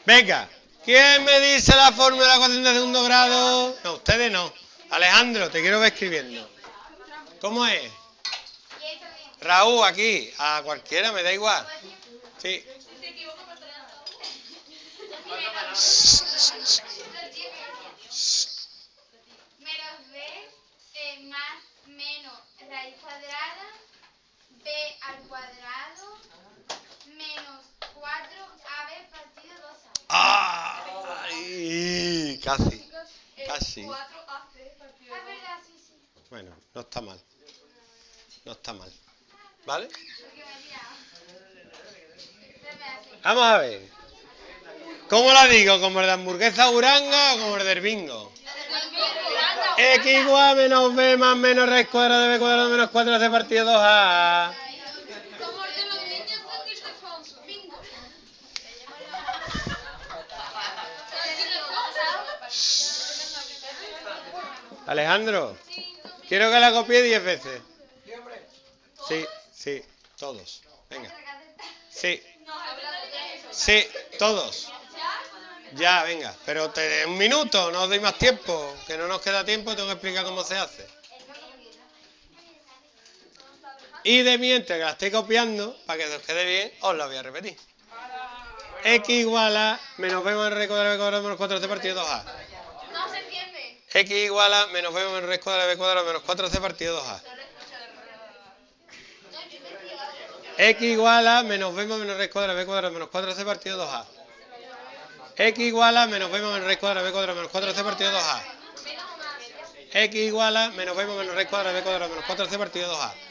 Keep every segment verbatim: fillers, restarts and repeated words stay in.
Venga, ¿quién me dice la fórmula de la ecuación de segundo grado? No, ustedes no. Alejandro, te quiero ver escribiendo. ¿Cómo es? Raúl, aquí. A cualquiera, me da igual. Sí. Menos b eh, más menos raíz cuadrada b al cuadrado menos cuatro a b partido dos a. ¡Ay! Casi. Casi. Ah, verdad, sí, sí. Bueno, no está mal. No está mal. ¿Vale? Porque me he liado. Se me hace. Vamos a ver. ¿Cómo la digo? ¿Como el de hamburguesa uranga o como el del bingo? X igual a menos b más menos raíz cuadrada de b cuadrado menos cuatro c partido dos a. Como el de los niños de Ildefonso. Bingo. Alejandro, quiero que la copie diez veces. Sí, sí, todos. Venga. Sí. Sí, todos. Ya, venga. Pero te, un minuto, no os doy más tiempo. Que no nos queda tiempo, tengo que explicar cómo se hace. Y de mientras que la estoy copiando, para que os quede bien, os la voy a repetir. X igual a menos b más raíz cuadrada de b cuadrado menos cuatro c partido dos a. No se entiende. X igual a menos b más raíz cuadrada de b cuadrado menos cuatro c partido dos a. X igual a menos b más menos raíz cuadrada de b cuadrado menos cuatro c partido dos a. X igual a menos b más menos raíz cuadrada de b cuadrado menos cuatro c partido dos a. X igual a menos b más menos raíz cuadrada de b cuadrado menos cuatro c partido dos a.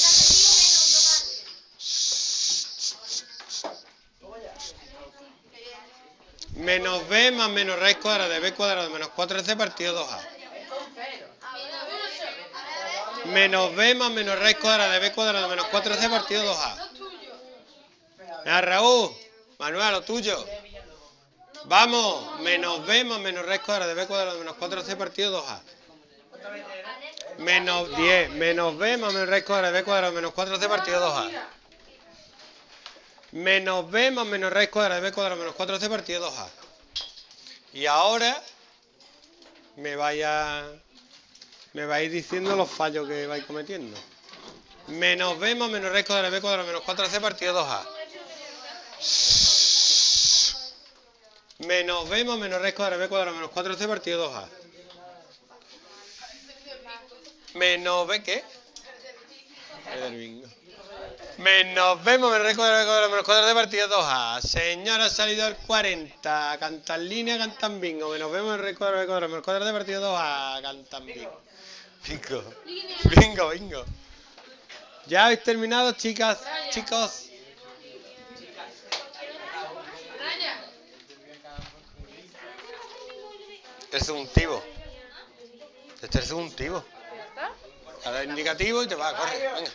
Menos b más menos raíz cuadrada de b cuadrado menos cuatro c partido dos a. Menos b más menos raíz cuadrada de b cuadrado menos cuatro c partido dos a. Mira, Raúl, Manuel, lo tuyo. Vamos, menos b más menos raíz cuadrada de b cuadrado menos cuatro c partido dos a. Menos diez, menos b más menos raíz cuadrada de b cuadrado menos cuatro c partido dos a. Menos b más menos raíz cuadrada de b cuadrado menos cuatro c partido dos a. Y ahora me vaya... Me vais diciendo los fallos que vais cometiendo. Menos b más menos raíz cuadrada de b cuadrado menos cuatro c partido dos a. Menos b más menos raíz cuadrada de b cuadrado menos cuatro c partido dos a. Menos b, ¿qué? El del bingo. Menos b más menos raíz cuadrada de b cuadrado menos cuatro c partido dos a. Señora, ha salido el cuarenta. Cantan línea, cantan bingo. Menos b más menos raíz cuadrada de b cuadrado menos cuatro c partido dos a. Cantan bingo. Bingo. Bingo, bingo. ¿Ya habéis terminado, chicas? Chicos. El subjuntivo. Este es el subjuntivo. Ahora el indicativo y te va, corre, venga.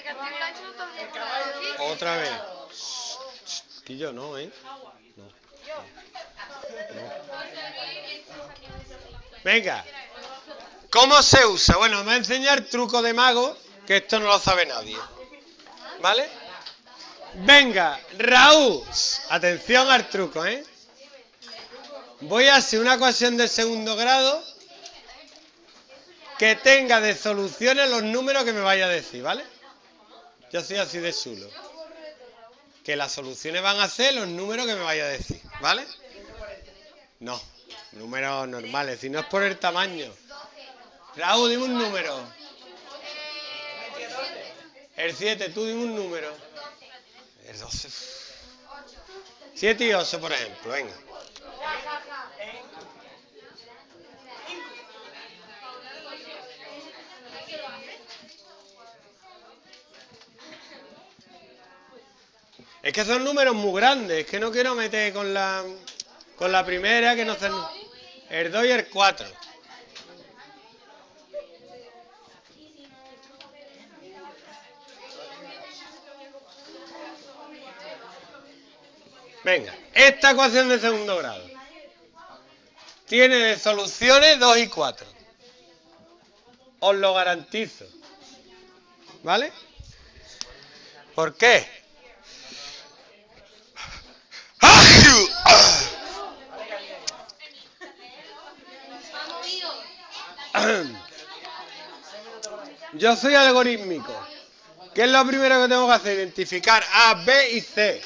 Otra vez. Y yo no, ¿eh? No. No. Venga. ¿Cómo se usa? Bueno, me va a enseñar truco de mago, que esto no lo sabe nadie. ¿Vale? Venga, Raúl. Atención al truco, ¿eh? Voy a hacer una ecuación de segundo grado que tenga de soluciones los números que me vaya a decir, ¿vale? Yo soy así de chulo. Que las soluciones van a ser los números que me vaya a decir, ¿vale? No, números normales, si no es por el tamaño. Raúl, dime un número. El siete, tú dime un número. El doce. siete y ocho, por ejemplo, venga. Es que son números muy grandes, es que no quiero meter con la con la primera, que no sé. El dos y el cuatro. Venga, esta ecuación de segundo grado tiene de soluciones dos y cuatro. Os lo garantizo. ¿Vale? ¿Por qué? Yo soy algorítmico. ¿Qué es lo primero que tengo que hacer? Identificar A, B y C.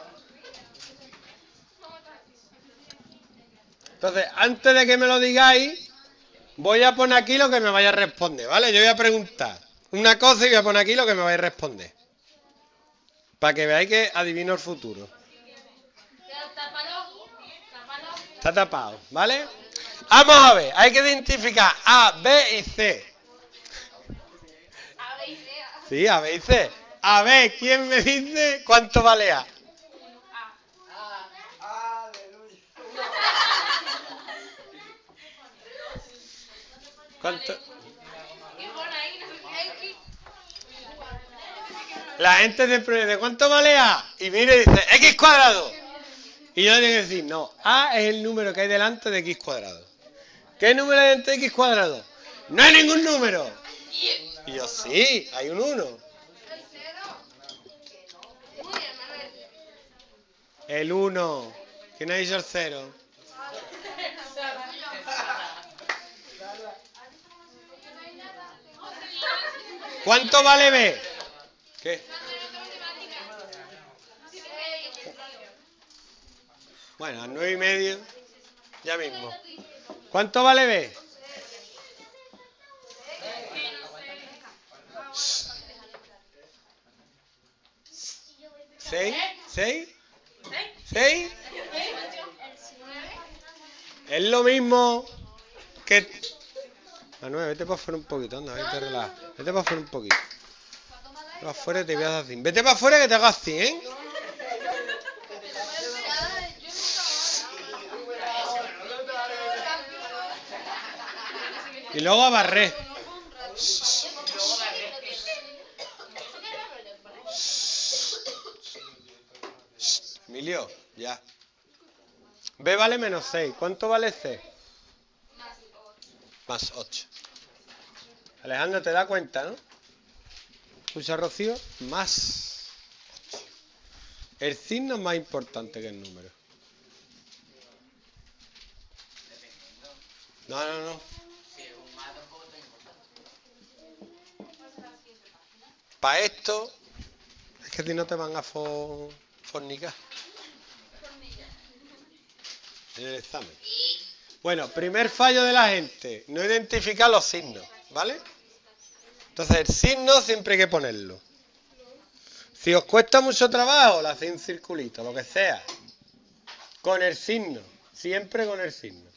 Entonces, antes de que me lo digáis, voy a poner aquí lo que me vaya a responder, ¿vale? Yo voy a preguntar una cosa y voy a poner aquí lo que me vais a responder. Para que veáis que adivino el futuro. Está tapado, ¿vale? Vamos a ver, hay que identificar A, B y C. Sí, A, B y C. A ver, ¿quién me dice cuánto vale A? ¿Cuánto? La gente se pregunta, ¿cuánto vale A? Y mire y dice, X cuadrado. Y yo tengo que decir, no, A es el número que hay delante de X cuadrado. ¿Qué número hay delante de X cuadrado? No hay ningún número. Y yo, sí, hay un uno. El uno. ¿Quién ha dicho el cero? ¿Cuánto vale B? ¿Qué? Bueno, a nueve y medio, ya mismo. ¿Cuánto vale B? ¿Seis? ¿Seis? ¿Seis? Es lo mismo que... Manuel, vete para afuera un poquito, anda, vete relaja. Vete para afuera un poquito. Vete para afuera y te voy a dar cien. Vete para afuera que te hagas cien. Y luego a barrer. Emilio, ya. B vale menos seis. ¿Cuánto vale C? Más ocho. Alejandro, ¿te das cuenta, no? Escucha, Rocío. Más ocho. El signo es más importante que el número. No, no, no. Para esto, es que si no te van a for, fornicar en el examen. Bueno, primer fallo de la gente, no identificar los signos, ¿vale? Entonces el signo siempre hay que ponerlo. Si os cuesta mucho trabajo, le hacéis un circulito, lo que sea. Con el signo, siempre con el signo.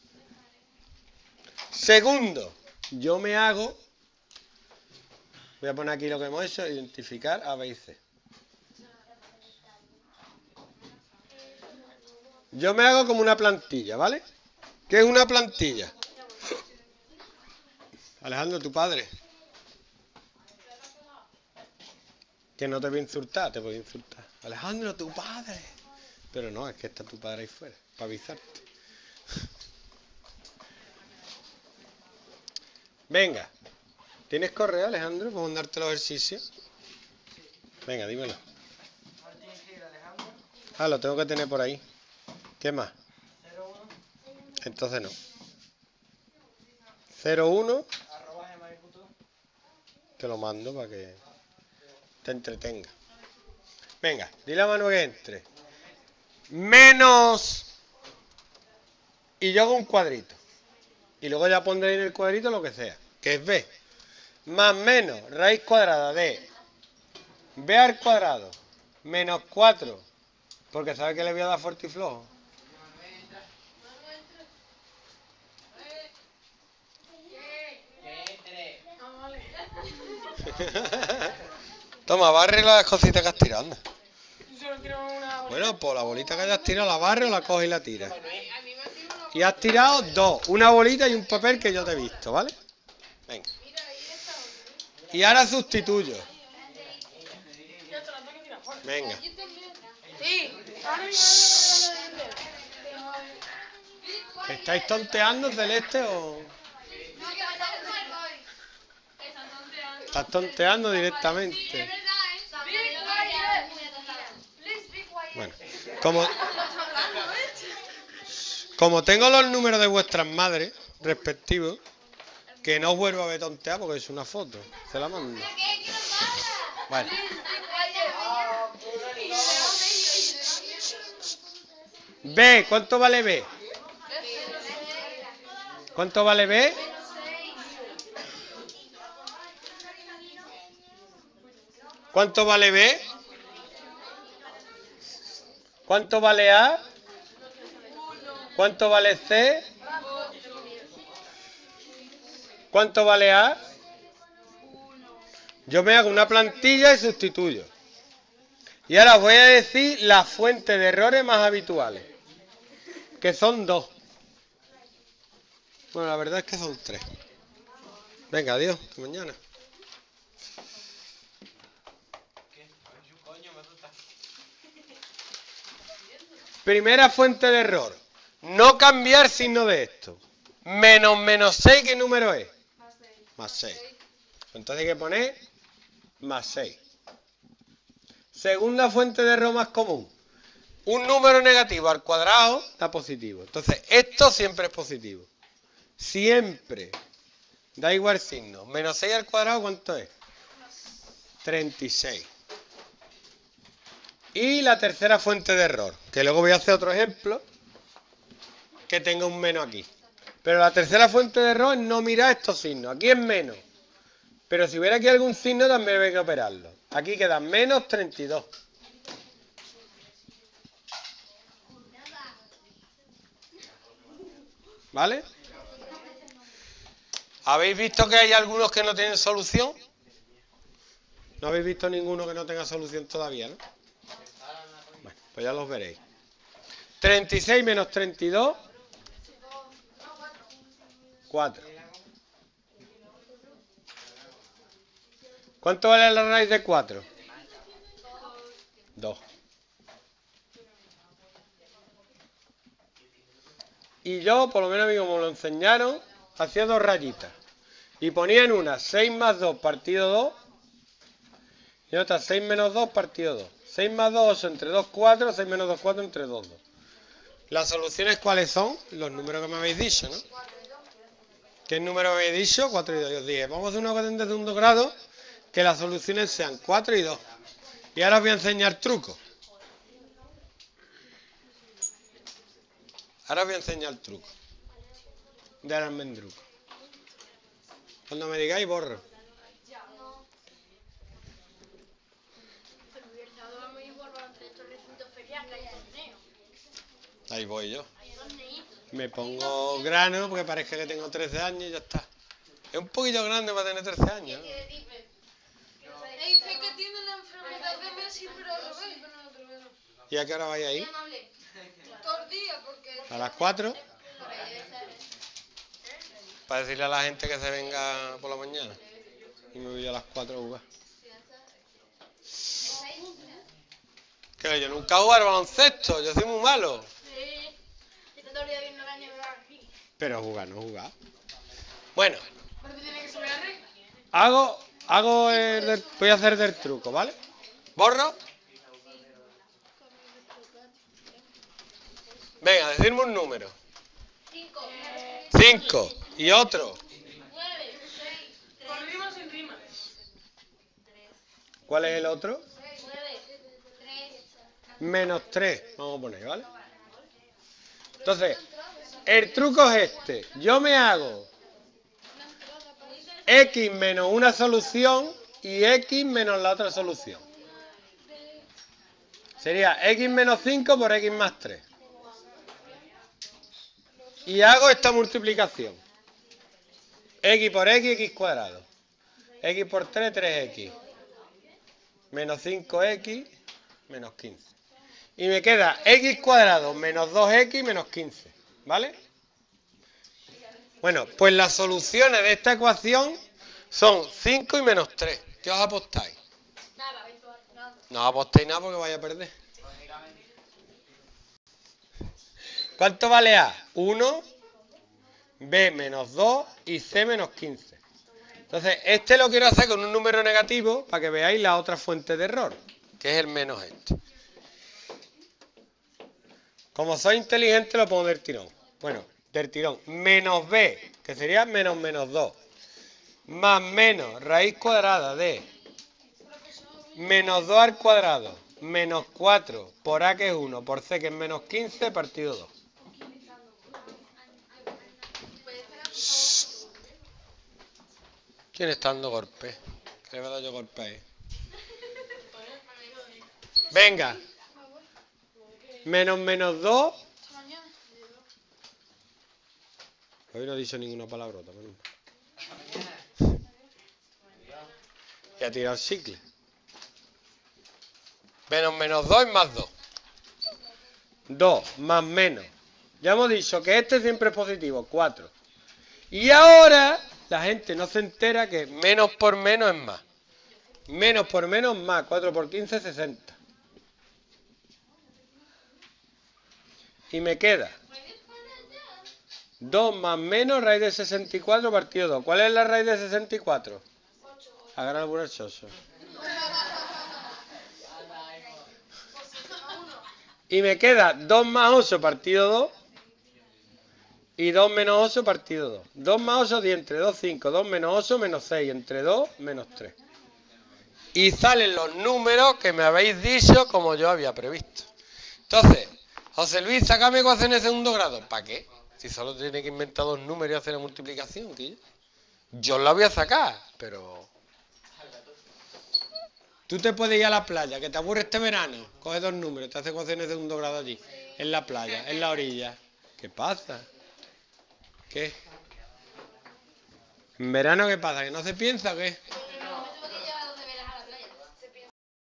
Segundo, yo me hago, voy a poner aquí lo que hemos hecho, identificar A, B y C. Yo me hago como una plantilla, ¿vale? ¿Qué es una plantilla? Alejandro, tu padre. Que no te voy a insultar, te voy a insultar. Alejandro, tu padre. Pero no, es que está tu padre ahí fuera, para avisarte. Venga. ¿Tienes correo, Alejandro, para mandarte los ejercicios? Venga, dímelo. Ah, lo tengo que tener por ahí. ¿Qué más? Entonces no. cero uno. Te lo mando para que te entretenga. Venga, dile a Manu que entre. Menos. Y yo hago un cuadrito. Y luego ya pondré en el cuadrito lo que sea. Que es B. Más menos raíz cuadrada de B al cuadrado. Menos cuatro. Porque sabe que le voy a dar fuerte y flojo. Toma, barre las cositas que has tirado, anda. Bueno, pues la bolita que hayas tirado la barre o la coges y la tiras. Y has tirado dos, una bolita y un papel que yo te he visto, ¿vale? Venga. Y ahora sustituyo. Venga. ¿Estáis tonteando, Celeste, o...? Estás tonteando directamente. Bueno, como, como tengo los números de vuestras madres respectivos, Que no vuelva a ver tontear porque es una foto. Se la mando. Vale. B, ¿cuánto vale B? ¿Cuánto vale B? ¿Cuánto vale B? ¿Cuánto vale A? ¿Cuánto vale C? ¿Cuánto vale A? Yo me hago una plantilla y sustituyo. Y ahora os voy a decir las fuentes de errores más habituales, que son dos. Bueno, la verdad es que son tres. Venga, adiós, hasta mañana. Primera fuente de error. No cambiar signo de esto. Menos menos seis, ¿qué número es? Más seis. Entonces hay que poner más seis. Segunda fuente de error más común. Un número negativo al cuadrado da positivo. Entonces esto siempre es positivo. Siempre. Da igual signo. Menos seis al cuadrado, ¿cuánto es? treinta y seis. Y la tercera fuente de error, que luego voy a hacer otro ejemplo, que tenga un menos aquí. Pero la tercera fuente de error es no mirar estos signos. Aquí es menos. Pero si hubiera aquí algún signo también hay que operarlo. Aquí queda menos treinta y dos. ¿Vale? ¿Habéis visto que hay algunos que no tienen solución? No habéis visto ninguno que no tenga solución todavía, ¿no? Bueno, pues ya los veréis. treinta y seis menos treinta y dos. cuatro. ¿Cuánto vale la raíz de cuatro? dos. Y yo, por lo menos a mí como me lo enseñaron, hacía dos rayitas. Y ponía en una seis más dos partido dos. Y en otra seis menos dos partido dos. seis más dos, ocho entre dos, cuatro. seis menos dos, cuatro entre dos, dos. ¿Las soluciones cuáles son? Los números que me habéis dicho, ¿no? ¿Qué número me habéis dicho? cuatro y dos. Yo os dije, vamos a hacer una ecuación de segundo grado que las soluciones sean cuatro y dos. Y ahora os voy a enseñar trucos. Ahora os voy a enseñar trucos de almendruco. Cuando me digáis, borro. Ahí voy yo. Me pongo grano porque parece que tengo trece años y ya está. Es un poquito grande para tener trece años, ¿no? que tiene la enfermedad de Messi, pero al revés. ¿Y a qué hora vais a ir? Todo el día, porque... ¿A las cuatro? Para decirle a la gente que se venga por la mañana. Y me voy a las cuatro a jugar. Que yo nunca he jugado al baloncesto, yo soy muy malo. Pero jugar, no jugar. Bueno. Hago, hago el del, voy a hacer del truco, ¿vale? Borro. Venga, decidme un número. cinco. ¿Y otro? Con rima sin rima. ¿Cuál es el otro? Menos tres. Vamos a poner, ¿vale? Entonces, el truco es este. Yo me hago x menos una solución y x menos la otra solución. Sería x menos cinco por x más tres. Y hago esta multiplicación. X por x, x cuadrado. X por tres, tres equis. Menos cinco equis, menos quince. Y me queda x cuadrado menos dos equis menos quince. ¿Vale? Bueno, pues las soluciones de esta ecuación son cinco y menos tres. ¿Qué os apostáis? Nada. No apostéis nada porque vais a perder. ¿Cuánto vale A? uno, B menos dos y C menos quince. Entonces, este lo quiero hacer con un número negativo para que veáis la otra fuente de error, que es el menos este. Como soy inteligente lo pongo del tirón. Bueno, del tirón. Menos B, que sería menos menos dos. más menos raíz cuadrada de menos dos al cuadrado menos cuatro por a, que es uno, por c, que es menos quince, partido dos. Shh. ¿Quién está dando golpes? ¿Qué le voy a dar yo golpes ahí? Venga. Menos menos dos. Hoy no he dicho ninguna palabrota. Y ha tirado el chicle. Menos menos dos es más dos. dos más menos. Ya hemos dicho que este siempre es positivo, cuatro. Y ahora la gente no se entera que menos por menos es más. Menos por menos más. cuatro por quince, sesenta. Y me queda dos más menos raíz de sesenta y cuatro partido dos. ¿Cuál es la raíz de sesenta y cuatro? Agarra el burachoso. Y me queda dos más ocho partido dos. Y dos menos ocho partido dos. dos más ocho, diez. Entre dos, cinco. dos menos ocho, menos seis. Entre dos, menos tres. Y salen los números que me habéis dicho como yo había previsto. Entonces, José Luis, sácame ecuaciones de segundo grado. ¿Para qué? Si solo tiene que inventar dos números y hacer la multiplicación, tío. Yo la voy a sacar, pero... Tú te puedes ir a la playa, que te aburre este verano. Coge dos números, te hace ecuaciones de segundo grado allí. En la playa, en la orilla. ¿Qué pasa? ¿Qué? ¿En verano qué pasa? ¿Que no se piensa o qué?